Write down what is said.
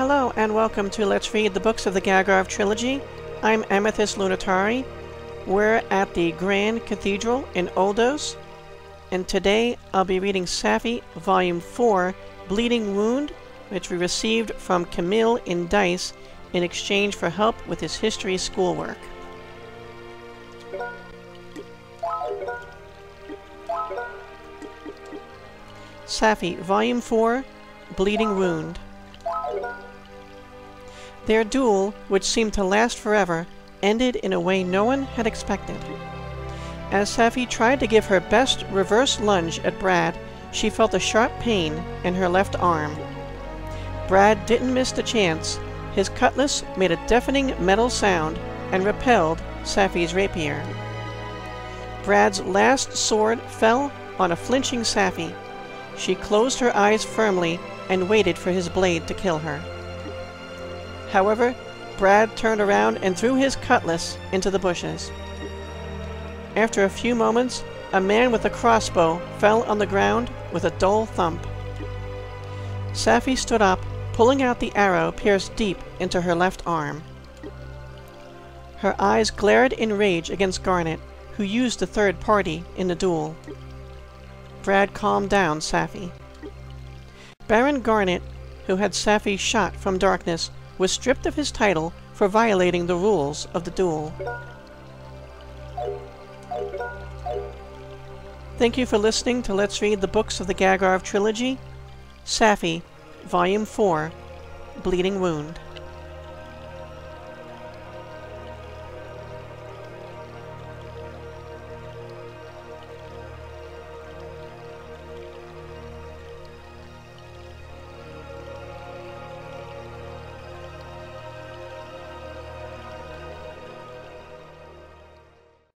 Hello and welcome to Let's Read the Books of the Gagharv Trilogy. I'm Amethyst Lunatari. We're at the Grand Cathedral in Oldos, and today I'll be reading Sapphie, Volume 4, Bleeding Wound, which we received from Camille in Dice in exchange for help with his history schoolwork. Sapphie, Volume 4, Bleeding Wound. Their duel, which seemed to last forever, ended in a way no one had expected. As Sapphie tried to give her best reverse lunge at Brad, she felt a sharp pain in her left arm. Brad didn't miss the chance. His cutlass made a deafening metal sound and repelled Sapphie's rapier. Brad's last sword fell on a flinching Sapphie. She closed her eyes firmly and waited for his blade to kill her. However, Brad turned around and threw his cutlass into the bushes. After a few moments, a man with a crossbow fell on the ground with a dull thump. Sapphie stood up, pulling out the arrow pierced deep into her left arm. Her eyes glared in rage against Garnet, who used the third party in the duel. Brad calmed down Sapphie. Baron Garnet, who had Sapphie shot from darkness, was stripped of his title for violating the rules of the duel. Thank you for listening to Let's Read the Books of the Gagharv Trilogy. Sapphie, Volume 4, Bleeding Wound.